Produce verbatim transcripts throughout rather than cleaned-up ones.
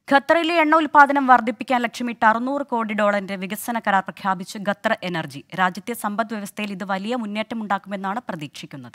ഖത്തറിലെ എണ്ണ ഉൽപ്പാദനം വർദ്ധിപ്പിക്കാൻ ലക്ഷ്യമിട്ട് അറുന്നൂറ് കോടി ഡോളറിന്റെ വികസന കരാർ പ്രഖ്യാപിച്ച് ഖത്തർ എനർജി. രാജ്യത്തെ സമ്പദ് വ്യവസ്ഥയിൽ ഇത് വലിയ മുന്നേറ്റമുണ്ടാക്കുമെന്നാണ് പ്രതീക്ഷിക്കുന്നത്.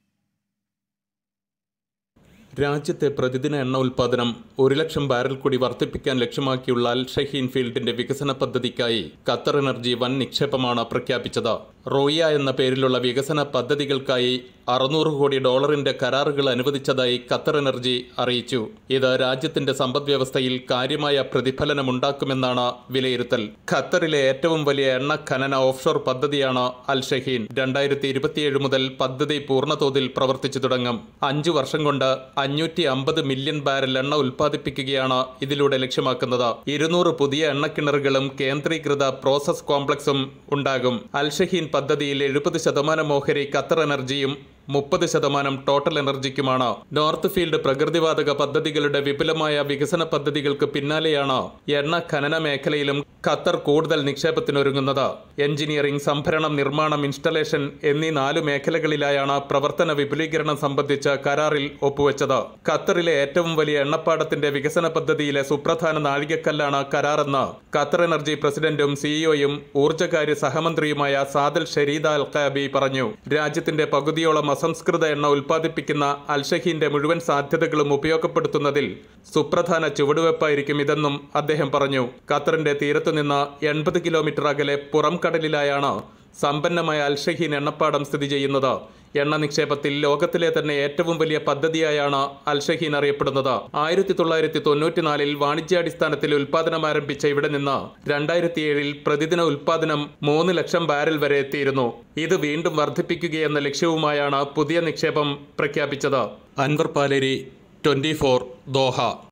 രാജ്യത്തെ പ്രതിദിന എണ്ണ ഉൽപ്പാദനം ഒരു ലക്ഷം ബാരൽ കൂടി വർദ്ധിപ്പിക്കാൻ ലക്ഷ്യമാക്കിയുള്ള അൽ ഷഹീൻ ഫീൽഡിന്റെ വികസന പദ്ധതിക്കായി ഖത്തർ എനർജി വൻ നിക്ഷേപമാണ് പ്രഖ്യാപിച്ചത്. റോയ എന്ന പേരിലുള്ള വികസന പദ്ധതികൾക്കായി അറുന്നൂറ് കോടി ഡോളറിന്റെ കരാറുകൾ അനുവദിച്ചതായി ഖത്തർ എനർജി അറിയിച്ചു. ഇത് രാജ്യത്തിന്റെ സമ്പദ് വ്യവസ്ഥയിൽ കാര്യമായ പ്രതിഫലനമുണ്ടാക്കുമെന്നാണ് വിലയിരുത്തൽ. ഖത്തറിലെ ഏറ്റവും വലിയ എണ്ണ ഖനന ഓഫ്ഷോർ പദ്ധതിയാണ് അൽ ഷഹീൻ. രണ്ടായിരത്തി ഇരുപത്തിയേഴ് മുതൽ പദ്ധതി പൂർണ്ണതോതിൽ പ്രവർത്തിച്ചു തുടങ്ങും. അഞ്ചു വർഷം കൊണ്ട് അഞ്ഞൂറ്റി അമ്പത് മില്യൺ ബാരൽ എണ്ണ ഉൽപ്പാദിപ്പിക്കുകയാണ് ഇതിലൂടെ ലക്ഷ്യമാക്കുന്നത്. ഇരുന്നൂറ് പുതിയ എണ്ണക്കിണറുകളും കേന്ദ്രീകൃത പ്രോസസ് കോംപ്ലക്സും ഉണ്ടാകും. അൽ ഷഹീൻ പദ്ധതിയിൽ എഴുപത് ശതമാനം ഓഹരി ഖത്തർ എനർജിയും മുപ്പത് ശതമാനം ടോട്ടൽ എനർജിക്കുമാണ്. നോർത്ത് ഫീൽഡ് പ്രകൃതിവാതക പദ്ധതികളുടെ വിപുലമായ വികസന പദ്ധതികൾക്ക് പിന്നാലെയാണ് എണ്ണ ഖനന മേഖലയിലും ഖത്തർ കൂടുതൽ നിക്ഷേപത്തിനൊരുങ്ങുന്നത്. എഞ്ചിനീയറിംഗ്, സംഭരണം, നിർമ്മാണം, ഇൻസ്റ്റലേഷൻ എന്നീ നാലു മേഖലകളിലായാണ് പ്രവർത്തന വിപുലീകരണം സംബന്ധിച്ച് കരാറിൽ ഒപ്പുവെച്ചത്. ഖത്തറിലെ ഏറ്റവും വലിയ എണ്ണപ്പാടത്തിന്റെ വികസന പദ്ധതിയിലെ സുപ്രധാന നാഴികക്കല്ലാണ് കരാറെന്ന് ഖത്തർ എനർജി പ്രസിഡന്റും സിഇഒയും ഊർജ്ജകാര്യ സഹമന്ത്രിയുമായ സാദൽ ഷരീദ അൽ ഖാബി പറഞ്ഞു. രാജ്യത്തിന്റെ പകുതിയോളം അസംസ്കൃത എണ്ണ ഉൽപ്പാദിപ്പിക്കുന്ന അൽ ഷഹീന്റെ മുഴുവൻ സാധ്യതകളും ഉപയോഗപ്പെടുത്തുന്നതിൽ സുപ്രധാന ചുവടുവെപ്പായിരിക്കും ഇതെന്നും അദ്ദേഹം പറഞ്ഞു. ഖത്തറിന്റെ തീരത്തുനിന്ന് എൺപത് കിലോമീറ്റർ അകലെ പുറം കടലിലായാണ് സമ്പന്നമായ അൽ ഷഹീൻ എണ്ണപ്പാടം സ്ഥിതി ചെയ്യുന്നത്. എണ്ണ നിക്ഷേപത്തിൽ ലോകത്തിലെ തന്നെ ഏറ്റവും വലിയ പദ്ധതിയായാണ് അൽ ഷഹീൻ അറിയപ്പെടുന്നത്. ആയിരത്തി തൊള്ളായിരത്തി തൊണ്ണൂറ്റിനാലിൽ വാണിജ്യാടിസ്ഥാനത്തിൽ ഉൽപ്പാദനം ആരംഭിച്ച ഇവിടെ നിന്ന് രണ്ടായിരത്തി ഏഴിൽ പ്രതിദിന ഉൽപ്പാദനം മൂന്ന് ലക്ഷം ബാരൽ വരെ എത്തിയിരുന്നു. ഇത് വീണ്ടും വർദ്ധിപ്പിക്കുകയെന്ന ലക്ഷ്യവുമായാണ് പുതിയ നിക്ഷേപം പ്രഖ്യാപിച്ചത്. Anwar Paleri, twenty four, Doha.